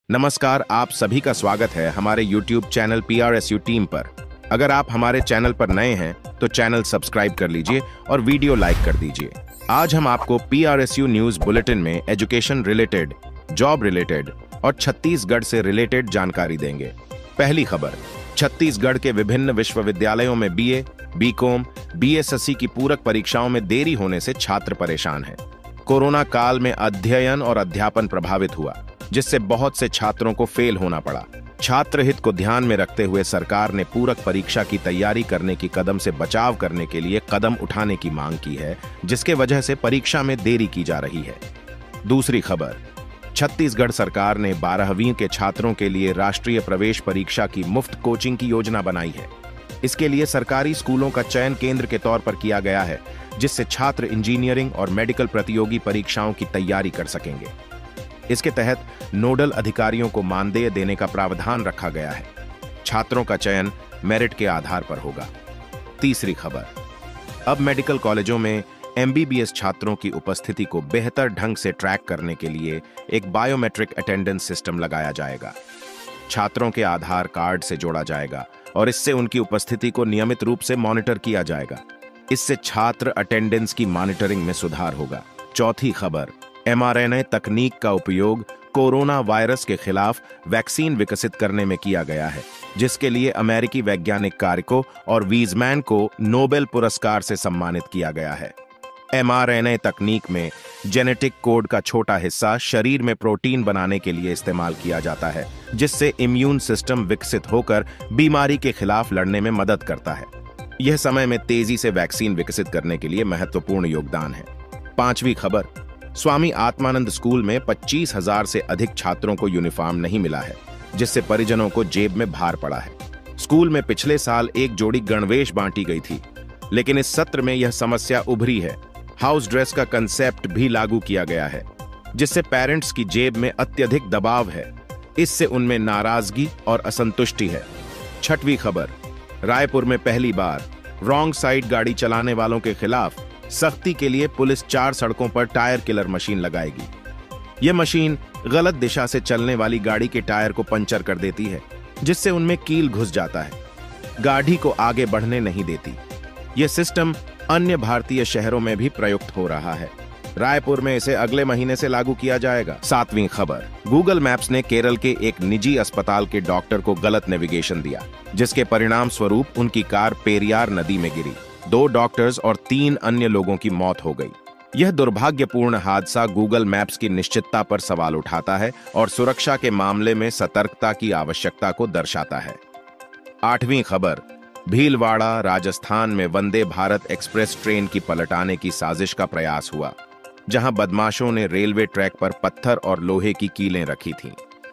नमस्कार, आप सभी का स्वागत है हमारे YouTube चैनल PRSU टीम पर। अगर आप हमारे चैनल पर नए हैं तो चैनल सब्सक्राइब कर लीजिए और वीडियो लाइक कर दीजिए। आज हम आपको PRSU न्यूज बुलेटिन में एजुकेशन रिलेटेड, जॉब रिलेटेड और छत्तीसगढ़ से रिलेटेड जानकारी देंगे। पहली खबर, छत्तीसगढ़ के विभिन्न विश्वविद्यालयों में BA, BCom, BSSC की पूरक परीक्षाओं में देरी होने से छात्र परेशान हैं। कोरोना काल में अध्ययन और अध्यापन प्रभावित हुआ, जिससे बहुत से छात्रों को फेल होना पड़ा। छात्र हित को ध्यान में रखते हुए सरकार ने पूरक परीक्षा की तैयारी करने की कदम से बचाव करने के लिए कदम उठाने की मांग की है, जिसके वजह से परीक्षा में देरी की जा रही है। दूसरी खबर, छत्तीसगढ़ सरकार ने 12वीं के छात्रों के लिए राष्ट्रीय प्रवेश परीक्षा की मुफ्त कोचिंग की योजना बनाई है। इसके लिए सरकारी स्कूलों का चयन केंद्र के तौर पर किया गया है, जिससे छात्र इंजीनियरिंग और मेडिकल प्रतियोगी परीक्षाओं की तैयारी कर सकेंगे। इसके तहत नोडल अधिकारियों को मानदेय देने का प्रावधान रखा गया है। छात्रों का चयन मेरिट के आधार पर होगा। तीसरी खबर, अब मेडिकल कॉलेजों में MBBS छात्रों की उपस्थिति को बेहतर ढंग से ट्रैक करने के लिए एक बायोमेट्रिक अटेंडेंस सिस्टम लगाया जाएगा। छात्रों के आधार कार्ड से जोड़ा जाएगा और इससे उनकी उपस्थिति को नियमित रूप से मॉनिटर किया जाएगा। इससे छात्र अटेंडेंस की मॉनिटरिंग में सुधार होगा। चौथी खबर, mRNA तकनीक का उपयोग कोरोना वायरस के खिलाफ वैक्सीन विकसित करने में किया गया है, जिसके लिए अमेरिकी वैज्ञानिक कारको और वीजमैन को नोबेल पुरस्कार से सम्मानित किया गया है। mRNA तकनीक में जेनेटिक कोड का छोटा हिस्सा शरीर में प्रोटीन बनाने के लिए इस्तेमाल किया जाता है, जिससे इम्यून सिस्टम विकसित होकर बीमारी के खिलाफ लड़ने में मदद करता है। यह समय में तेजी से वैक्सीन विकसित करने के लिए महत्वपूर्ण योगदान है। पांचवी खबर, स्वामी आत्मानंद स्कूल में 25,000 से अधिक छात्रों को यूनिफॉर्म नहीं मिला है, जिससे परिजनों को जेब में भार पड़ा है। स्कूल में पिछले साल एक जोड़ी गणवेश बांटी गई थी, लेकिन इस सत्र में यह समस्या उभरी है। हाउस ड्रेस का कंसेप्ट भी लागू किया गया है, जिससे पेरेंट्स की जेब में अत्यधिक दबाव है। इससे उनमें नाराजगी और असंतुष्टि है। छठवीं खबर, रायपुर में पहली बार रॉन्ग साइड गाड़ी चलाने वालों के खिलाफ सख्ती के लिए पुलिस 4 सड़कों पर टायर किलर मशीन लगाएगी। यह मशीन गलत दिशा से चलने वाली गाड़ी के टायर को पंचर कर देती है, जिससे उनमें कील घुस जाता है, गाड़ी को आगे बढ़ने नहीं देती। यह सिस्टम अन्य भारतीय शहरों में भी प्रयुक्त हो रहा है। रायपुर में इसे अगले महीने से लागू किया जाएगा। सातवीं खबर, गूगल मैप्स ने केरल के एक निजी अस्पताल के डॉक्टर को गलत नेविगेशन दिया, जिसके परिणाम स्वरूप उनकी कार पेरियार नदी में गिरी। 2 डॉक्टर्स और 3 अन्य लोगों की मौत हो गई। यह दुर्भाग्यपूर्ण हादसा गूगल मैप्स की निश्चितता पर सवाल उठाता है और सुरक्षा के मामले में सतर्कता की आवश्यकता को दर्शाता है। आठवीं खबर, भीलवाड़ा, राजस्थान में वंदे भारत एक्सप्रेस ट्रेन की पलटाने की साजिश का प्रयास हुआ, जहां बदमाशों ने रेलवे ट्रैक पर पत्थर और लोहे की कीलें रखी थीं।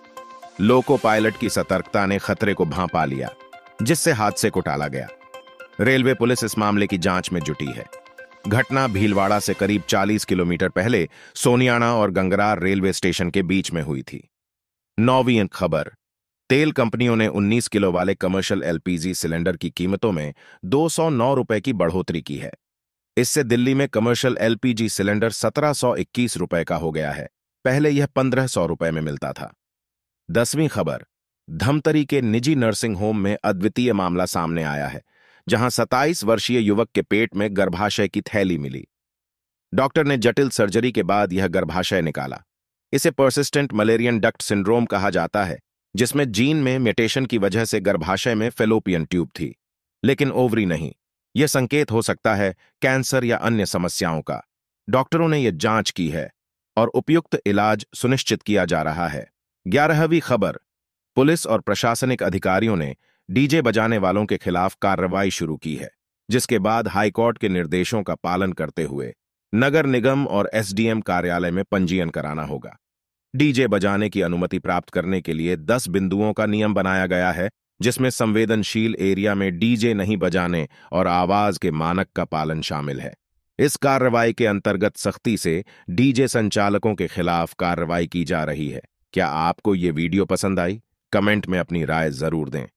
लोको पायलट की सतर्कता ने खतरे को भांपा लिया, जिससे हादसे को टाला गया। रेलवे पुलिस इस मामले की जांच में जुटी है। घटना भीलवाड़ा से करीब 40 किलोमीटर पहले सोनियाना और गंगरार रेलवे स्टेशन के बीच में हुई थी। 9वीं खबर, तेल कंपनियों ने 19 किलो वाले कमर्शियल LPG सिलेंडर की कीमतों में 209 रुपए की बढ़ोतरी की है। इससे दिल्ली में कमर्शियल LPG सिलेंडर 1721 रुपए का हो गया है। पहले यह 1500 रुपए में मिलता था। 10वीं खबर, धमतरी के निजी नर्सिंग होम में अद्वितीय मामला सामने आया है, जहां 27 वर्षीय युवक के पेट में गर्भाशय की थैली मिली। डॉक्टर ने जटिल सर्जरी के बाद यह गर्भाशय निकाला। इसे पर्सिस्टेंट मलेरियन डक्ट सिंड्रोम कहा जाता है, जिसमें जीन में म्यूटेशन की वजह से गर्भाशय में फेलोपियन ट्यूब थी, लेकिन ओवरी नहीं। यह संकेत हो सकता है कैंसर या अन्य समस्याओं का। डॉक्टरों ने यह जांच की है और उपयुक्त इलाज सुनिश्चित किया जा रहा है। 11वीं खबर, पुलिस और प्रशासनिक अधिकारियों ने DJ बजाने वालों के खिलाफ कार्रवाई शुरू की है, जिसके बाद हाईकोर्ट के निर्देशों का पालन करते हुए नगर निगम और SDM कार्यालय में पंजीयन कराना होगा। DJ बजाने की अनुमति प्राप्त करने के लिए 10 बिंदुओं का नियम बनाया गया है, जिसमें संवेदनशील एरिया में DJ नहीं बजाने और आवाज के मानक का पालन शामिल है। इस कार्रवाई के अंतर्गत सख्ती से DJ संचालकों के खिलाफ कार्रवाई की जा रही है। क्या आपको ये वीडियो पसंद आई? कमेंट में अपनी राय जरूर दें।